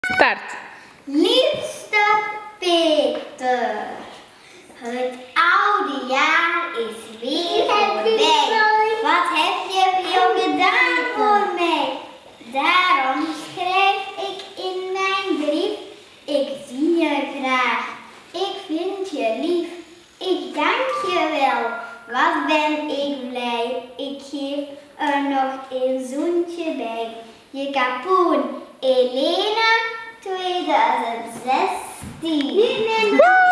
Start. Liefste Peter, het oude jaar is weer voorbij. Wat heb je veel gedaan voor mij? Daarom schrijf ik in mijn brief, ik zie je graag, ik vind je lief, ik dank je wel. Wat ben ik blij, ik geef er nog een zoentje bij. Je kapoen, Elena 2016.